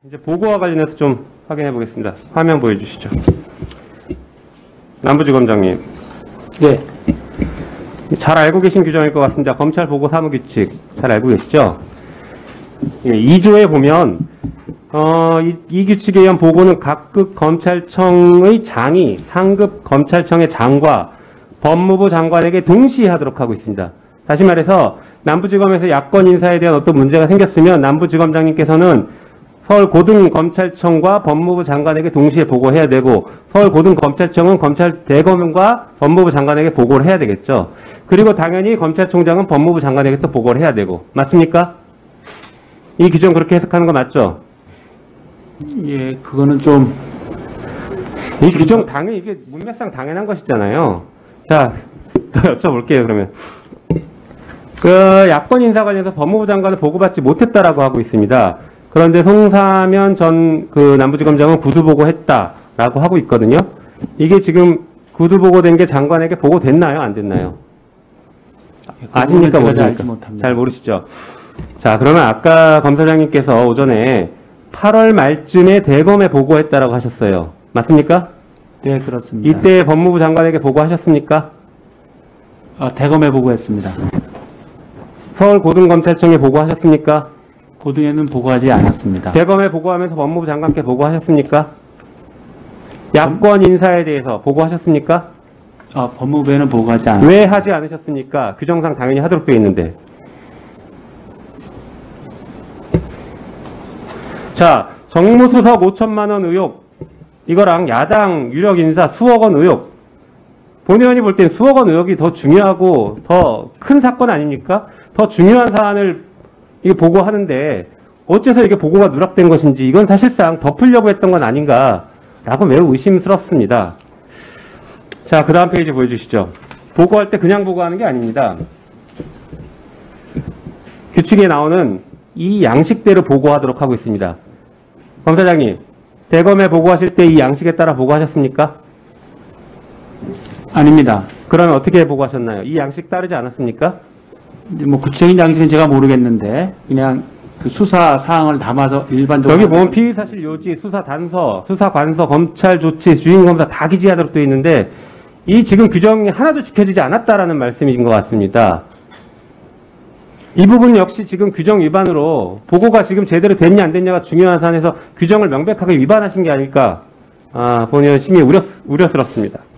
이제 보고와 관련해서 좀 확인해 보겠습니다. 화면 보여주시죠. 남부지검장님. 네. 잘 알고 계신 규정일 것 같습니다. 검찰 보고 사무규칙 잘 알고 계시죠? 2조에 보면 이 규칙에 의한 보고는 각급 검찰청의 장이 상급 검찰청의 장과 법무부 장관에게 동시에 하도록 하고 있습니다. 다시 말해서 남부지검에서 야권 인사에 대한 어떤 문제가 생겼으면 남부지검장님께서는 서울고등검찰청과 법무부 장관에게 동시에 보고해야 되고 서울고등검찰청은 검찰대검과 법무부 장관에게 보고를 해야 되겠죠. 그리고 당연히 검찰총장은 법무부 장관에게 또 보고를 해야 되고 맞습니까? 이 규정 그렇게 해석하는 거 맞죠? 예, 그거는 좀 이 규정 당연히 이게 문맥상 당연한 것이잖아요. 자, 더 여쭤볼게요. 그러면 그 야권 인사 관련해서 법무부 장관을 보고받지 못했다라고 하고 있습니다. 그런데 송사면 전 그 남부지검장은 구두보고했다라고 하고 있거든요. 이게 지금 구두보고된 게 장관에게 보고됐나요? 안 됐나요? 아십니까? 모르십니까? 잘 모르시죠? 자, 그러면 아까 검사장님께서 오전에 8월 말쯤에 대검에 보고했다라고 하셨어요. 맞습니까? 네, 그렇습니다. 이때 법무부 장관에게 보고하셨습니까? 대검에 보고했습니다. 서울고등검찰청에 보고하셨습니까? 고등에는 보고하지 않았습니다. 대검에 보고하면서 법무부 장관께 보고하셨습니까? 야권 인사에 대해서 보고하셨습니까? 법무부에는 보고하지 않았습니다. 왜 하지 않으셨습니까? 규정상 당연히 하도록 되어 있는데. 자, 정무수석 5천만 원 의혹 이거랑 야당 유력 인사 수억 원 의혹 본 의원이 볼 땐 수억 원 의혹이 더 중요하고 더 큰 사건 아닙니까? 더 중요한 사안을 이게 보고하는데 어째서 이게 보고가 누락된 것인지 이건 사실상 덮으려고 했던 건 아닌가라고 매우 의심스럽습니다. 자, 그 다음 페이지 보여주시죠. 보고할 때 그냥 보고하는 게 아닙니다. 규칙에 나오는 이 양식대로 보고하도록 하고 있습니다. 검사장님, 대검에 보고하실 때 이 양식에 따라 보고하셨습니까? 아닙니다. 그러면 어떻게 보고하셨나요? 이 양식 따르지 않았습니까? 뭐 구체적인 양식은 제가 모르겠는데 그냥 그 수사 사항을 담아서 일반적으로 여기 보면 피의사실 요지, 수사 단서, 수사 관서, 검찰 조치, 주인 검사 다 기재하도록 되어 있는데 이 지금 규정이 하나도 지켜지지 않았다라는 말씀이신 것 같습니다. 이 부분 역시 지금 규정 위반으로 보고가 지금 제대로 됐냐 안 됐냐가 중요한 사안에서 규정을 명백하게 위반하신 게 아닐까 본 의원 심히 우려스럽습니다.